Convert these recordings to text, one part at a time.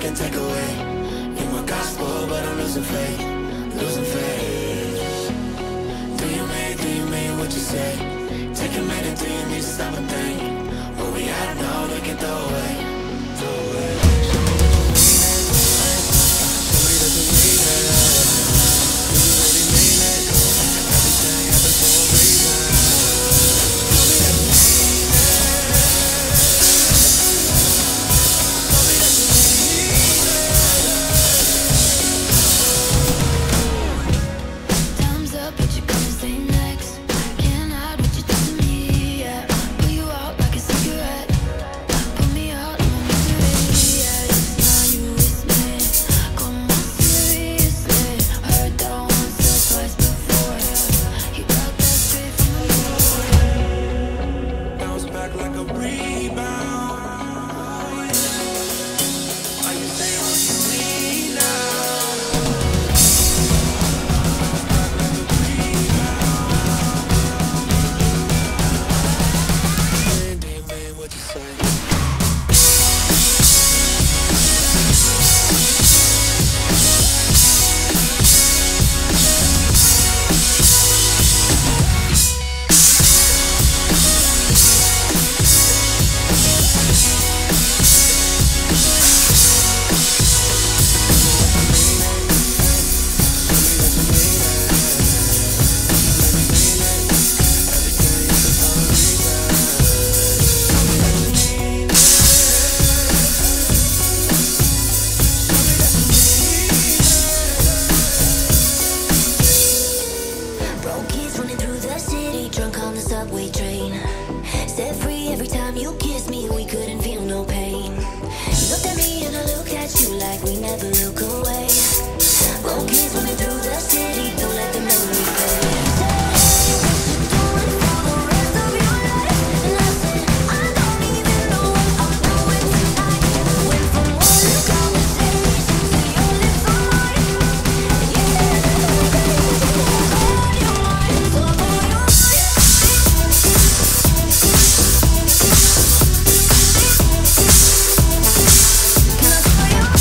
can take away. You're my gospel, but I'm losing faith, losing faith. Do you mean what you say? Take a minute, do you need to stop and think? What we have now, we can throw away, throw away. Show me that you mean it. Do you really mean it? Everything happens for a reason. Show me that you mean it. Time's up, but you're gonna stay next. Can't hide what you did to me, yeah. Put you out like a cigarette. Put me out in my misery, yeah. It's not you, it's me. Come on, seriously. Heard that once or twice before. You got that straight from the Lord. bounce back like a rebound. Are you saying what you mean now? Bounce back like a rebound. Do you mean what you say? Broke kids running through the city, drunk on the subway train. Set free every time you kissed me, we couldn't feel no pain. You looked at me and I looked at you like we never look away. Broke kids running through the city, don't let the memory fade. Do it for the rest of your life. And I said, I don't even know what I'm doing tonight. Went from one conversation to your lips on mine. And you said that you on your mind, so on your mind. Can I tell you?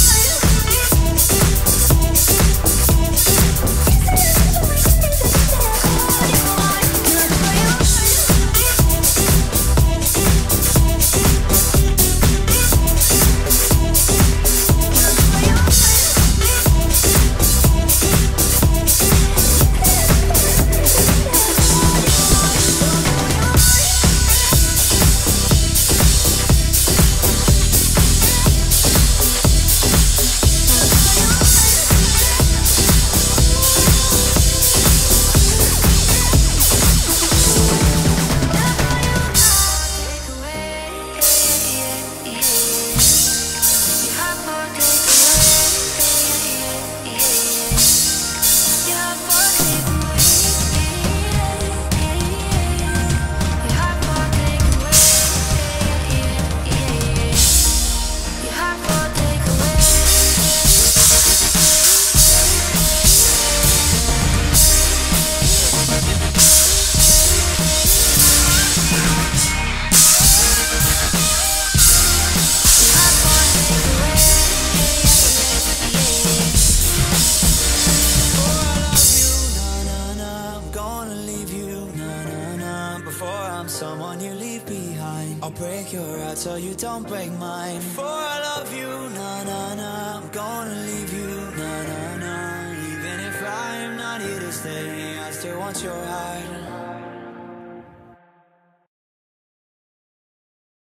Someone you leave behind. I'll break your heart so you don't break mine. Before I love you, nah, nah, nah, I'm gonna leave you, nah, nah, nah. Even if I'm not here to stay, I still want your heart.